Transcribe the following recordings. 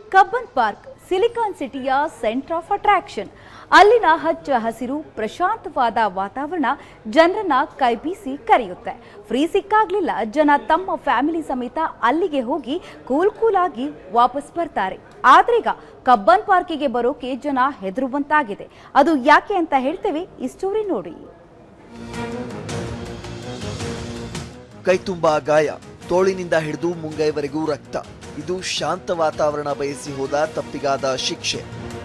Cubbon park silicon ಸಿಟಿಯ centre of attraction. ಅಲ್ಲಿನ ಹಚ್ಚ ಹಸಿರು ಪ್ರಶಾಂತವಾದ ವಾತಾವರಣ ಜನರನ್ನ ಕೈಬೀಸಿ ಕರೆಯುತ್ತೆ. ಫ್ರೀ ಸಿಕ್ಕಾಗ್ಲಿಲ್ಲ ಜನ ತಮ್ಮ ಫ್ಯಾಮಿಲಿ ಸಮೇತ ಅಲ್ಲಿಗೆ ಹೋಗಿ ಕೂಲ್ ಆಗಿ ವಾಪಸ್ ಬರ್ತಾರೆ. ಆದ್ರೀಗ ಕಬ್ಬನ್ ಪಾರ್ಕಿಗೆ ಬರೋಕೆ ಜನ ಹೆದರುವಂತಾಗಿದೆ. ಅದು ಯಾಕೆ ಅಂತ ಹೇಳ್ತೇವೆ, ಈ ಸ್ಟೋರಿ ನೋಡಿ. ಕೈ ತುಂಬಾ ಗಾಯ, ತೋಳಿನಿಂದ ಹಿಡಿದು ಮುಂಗೈವರೆಗೂ ರಕ್ತ. ಇದು ಶಾಂತ ವಾತಾವರಣ ಬಯಸಿ ಹೋದ ತಪ್ಪಿಗಾದ ಶಿಕ್ಷೆ.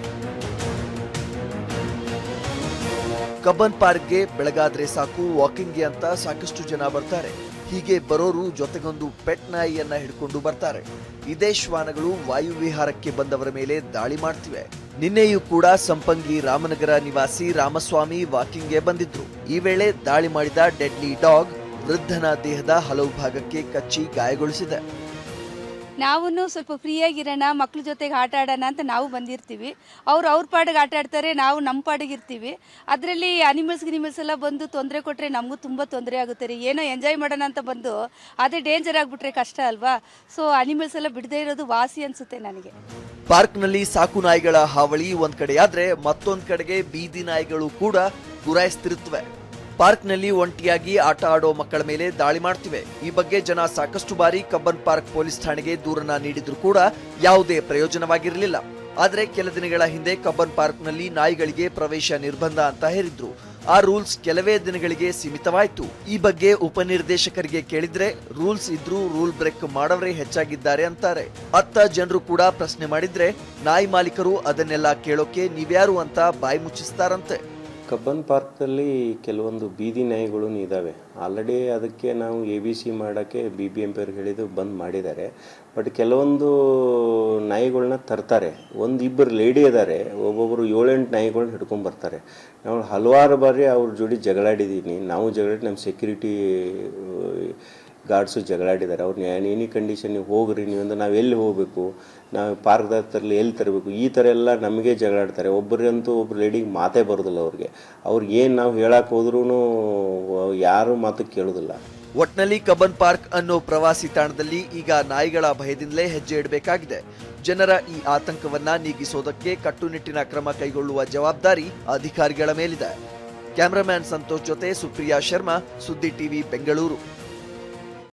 ಕಬ್ಬನ್ ಪಾರ್ಕ್ಗೆ ಬೆಳಗಾದ್ರೆ ಸಾಕು ವಾಕಿಂಗ್ಗೆ ಅಂತ ಸಾಕಷ್ಟು ಜನ ಬರ್ತಾರೆ. ಹೀಗೆ ಬರೋರು ಜೊತೆಗೊಂದು ಪೆಟ್ ನಾಯಿಯನ್ನ ಹಿಡ್ಕೊಂಡು ಬರ್ತಾರೆ. ಇದೇ ಶ್ವಾನಗಳು ವಾಯುವಿಹಾರಕ್ಕೆ ಬಂದವರ ಮೇಲೆ ದಾಳಿ ಮಾಡ್ತಿವೆ. ನಿನ್ನೆಯೂ ಕೂಡ ಸಂಪಂಗಿ ರಾಮನಗರ ನಿವಾಸಿ ರಾಮಸ್ವಾಮಿ ವಾಕಿಂಗ್ಗೆ ಬಂದಿದ್ರು. ಈ ವೇಳೆ ದಾಳಿ ಮಾಡಿದ ಡೆಡ್ಲಿ ಡಾಗ್ ವೃದ್ಧನ ದೇಹದ ಹಲವು ಭಾಗಕ್ಕೆ ಕಚ್ಚಿ ಗಾಯಗೊಳಿಸಿದೆ. ನಾವು ಸ್ವಲ್ಪ ಫ್ರೀಯಾಗಿರೋಣ, ಮಕ್ಳ ಜೊತೆಗೆ ಆಟ ಆಡೋಣ ಅಂತ ನಾವು ಬಂದಿರ್ತೀವಿ. ಅವ್ರ ಪಾಡಿಗೆ ಆಟ ಆಡ್ತಾರೆ, ನಾವು ನಮ್ಮ ಪಾಡಿಗೆ ಇರ್ತೀವಿ. ಅದರಲ್ಲಿ ಅನಿಮಲ್ಸ್ ಎಲ್ಲ ಬಂದು ತೊಂದರೆ ಕೊಟ್ಟರೆ ನಮಗೂ ತುಂಬ ತೊಂದರೆ ಆಗುತ್ತೆ ರೀ. ಏನೋ ಎಂಜಾಯ್ ಮಾಡೋಣ ಅಂತ ಬಂದು ಅದೇ ಡೇಂಜರ್ ಆಗಿಬಿಟ್ರೆ ಕಷ್ಟ ಅಲ್ವಾ. ಸೊ ಅನಿಮಲ್ಸ್ ಎಲ್ಲ ಬಿಡದೇ ಇರೋದು ವಾಸಿ ಅನ್ಸುತ್ತೆ ನನಗೆ. ಪಾರ್ಕ್ನಲ್ಲಿ ಸಾಕು ನಾಯಿಗಳ ಹಾವಳಿ ಒಂದ್ ಕಡೆಯಾದ್ರೆ ಮತ್ತೊಂದ್ ಕಡೆಗೆ ಬೀದಿ ನಾಯಿಗಳು ಕೂಡ ಗುರಾಯಿಸ್ತಿರುತ್ತವೆ. ಪಾರ್ಕ್ನಲ್ಲಿ ಒಂಟಿಯಾಗಿ ಆಟ ಆಡೋ ಮಕ್ಕಳ ಮೇಲೆ ದಾಳಿ ಮಾಡ್ತಿವೆ. ಈ ಬಗ್ಗೆ ಜನ ಸಾಕಷ್ಟು ಬಾರಿ ಕಬ್ಬನ್ ಪಾರ್ಕ್ ಪೊಲೀಸ್ ಠಾಣೆಗೆ ದೂರನ್ನ ನೀಡಿದ್ರು ಕೂಡ ಯಾವುದೇ ಪ್ರಯೋಜನವಾಗಿರಲಿಲ್ಲ. ಆದ್ರೆ ಕೆಲ ದಿನಗಳ ಹಿಂದೆ ಕಬ್ಬನ್ ಪಾರ್ಕ್ನಲ್ಲಿ ನಾಯಿಗಳಿಗೆ ಪ್ರವೇಶ ನಿರ್ಬಂಧ ಅಂತ ಹೇರಿದ್ರು. ಆ ರೂಲ್ಸ್ ಕೆಲವೇ ದಿನಗಳಿಗೆ ಸೀಮಿತವಾಯಿತು. ಈ ಬಗ್ಗೆ ಉಪನಿರ್ದೇಶಕರಿಗೆ ಕೇಳಿದ್ರೆ ರೂಲ್ಸ್ ಇದ್ರೂ ರೂಲ್ ಬ್ರೇಕ್ ಮಾಡವರೇ ಹೆಚ್ಚಾಗಿದ್ದಾರೆ ಅಂತಾರೆ. ಅತ್ತ ಜನರು ಕೂಡ ಪ್ರಶ್ನೆ ಮಾಡಿದ್ರೆ ನಾಯಿ ಮಾಲೀಕರು ಅದನ್ನೆಲ್ಲ ಕೇಳೋಕೆ ನೀವ್ಯಾರು ಅಂತ ಬಾಯಿ ಮುಚ್ಚಿಸ್ತಾರಂತೆ. ಕಬ್ಬನ್ ಪಾರ್ಕಲ್ಲಿ ಕೆಲವೊಂದು ಬೀದಿ ನಾಯಿಗಳು ಇದ್ದಾವೆ. ಆಲ್ರೆಡಿ ಅದಕ್ಕೆ ನಾವು ABC ಮಾಡೋಕ್ಕೆ BBMP ಅವ್ರಿಗೆ ಹೇಳಿದ್ದು ಬಂದ್ ಮಾಡಿದ್ದಾರೆ. ಬಟ್ ಕೆಲವೊಂದು ನಾಯಿಗಳನ್ನ ತರ್ತಾರೆ. ಇಬ್ಬರು ಲೇಡಿ ಇದ್ದಾರೆ, ಒಬ್ಬೊಬ್ಬರು 7-8 ನಾಯಿಗಳನ್ನ ಹಿಡ್ಕೊಂಡು ಬರ್ತಾರೆ. ನಾವು ಹಲವಾರು ಬಾರಿ ಅವ್ರ ಜೋಡಿ ಜಗಳಾಡಿದ್ದೀನಿ. ನಾವು ಜಗಳಾಡಿ ನಮ್ಮ ಸೆಕ್ಯೂರಿಟಿ ಗಾರ್ಡ್ಸು ಜಗಳಾಡಿದ್ದಾರೆ. ಅವ್ರನ್ನ ಎನಿ ಕಂಡೀಷನ್ ನೀವು ಹೋಗ್ರಿ, ನೀವಂದ್ರೆ ನಾವು ಎಲ್ಲಿ ಹೋಗಬೇಕು, ನಾವು ಪಾರ್ಕ್ದಾಗ ತರಲಿ, ಎಲ್ಲಿ ತರಬೇಕು, ಈ ಥರ ಎಲ್ಲ ನಮಗೆ ಜಗಳಾಡ್ತಾರೆ. ಒಬ್ಬರಂತೂ ಒಬ್ರು ಲೇಡಿಗೆ ಮಾತೇ ಬರೋದಿಲ್ಲ. ಅವ್ರಿಗೆ ಏನು ನಾವು ಹೇಳಕ್ಕೆ ಹೋದ್ರೂ ಯಾರು ಮಾತು ಕೇಳೋದಿಲ್ಲ. ಒಟ್ನಲ್ಲಿ ಕಬ್ಬನ್ ಪಾರ್ಕ್ ಅನ್ನೋ ಪ್ರವಾಸಿ ತಾಣದಲ್ಲಿ ಈಗ ನಾಯಿಗಳ ಭಯದಿಂದಲೇ ಹೆಜ್ಜೆ ಇಡಬೇಕಾಗಿದೆ. ಜನರ ಈ ಆತಂಕವನ್ನ ನೀಗಿಸೋದಕ್ಕೆ ಕಟ್ಟುನಿಟ್ಟಿನ ಕ್ರಮ ಕೈಗೊಳ್ಳುವ ಜವಾಬ್ದಾರಿ ಅಧಿಕಾರಿಗಳ ಮೇಲಿದೆ. ಕ್ಯಾಮರಾಮ್ಯಾನ್ ಸಂತೋಷ್ ಜೊತೆ ಸುಪ್ರಿಯಾ ಶರ್ಮಾ, ಸುದ್ದಿ ಟಿವಿ, ಬೆಂಗಳೂರು.